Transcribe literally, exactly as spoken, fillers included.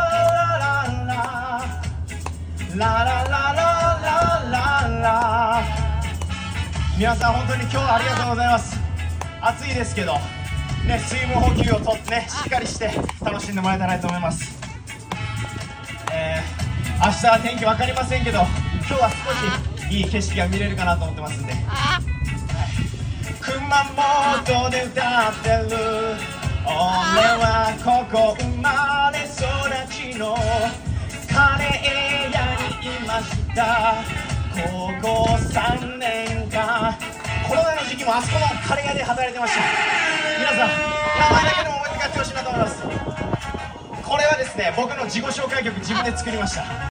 ララララララ。皆さん本当に今日はありがとうございます。暑いですけどね、水分補給をとってね、しっかりして楽しんでもらえたらと思います。えー、明日は天気分かりませんけど、今日は少しいい景色が見れるかなと思ってますんで、はい、熊本で歌ってる俺はここ生まれ育ちのカレー屋にいました。高校さんねんかん、コロナの時期もあそこのカレー屋で働いてました。皆さん名前だけでも覚えて帰ってほしいなと思います。これはですね、僕の自己紹介曲自分で作りました。